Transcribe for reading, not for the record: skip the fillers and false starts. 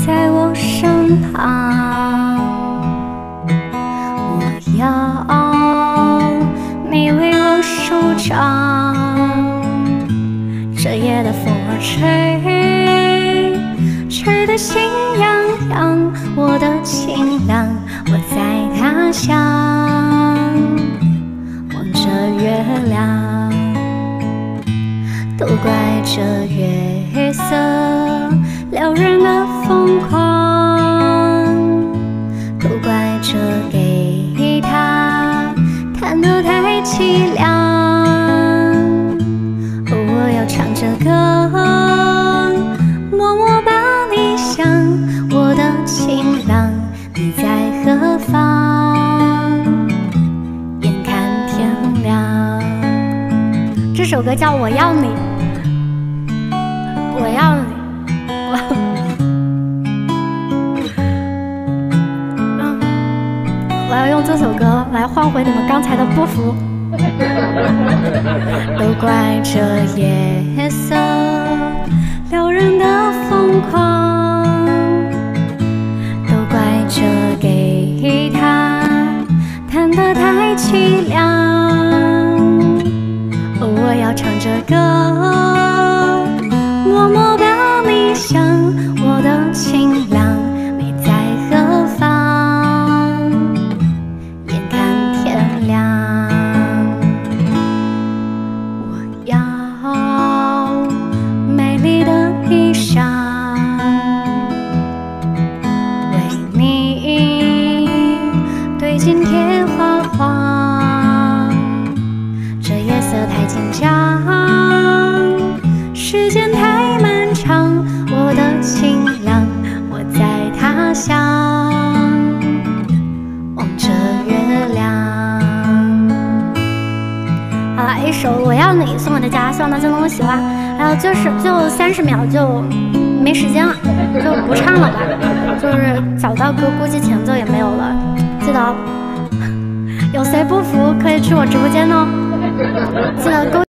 在我身旁。我要你为我舒张，这夜的风儿吹得心痒痒，我的情郎，我在他乡望着月亮，都怪这月色撩人的疯狂，都怪这给他弹得太凄凉。我要唱着歌，默默把你想，我的情郎，你在何方？眼看天亮。这首歌叫《我要你》，我要你。我要用这首歌来换回你们刚才的不服。都怪这夜色撩人的疯狂，都怪这给他弹得太凄凉。我要唱着歌，默默把你想，我的情郎，你在何方？眼看天亮，我要美丽的衣裳，为你对镜贴花黄。这夜色太紧张，时间太漫长，我的情郎，我在他乡望着月亮。好了，一首《我要你》送给大家，希望大家能够喜欢。还有就是最后30秒就没时间了，就不唱了吧。就是找到歌，估计前奏也没有了。记得有谁不服可以去我直播间哦，记得勾。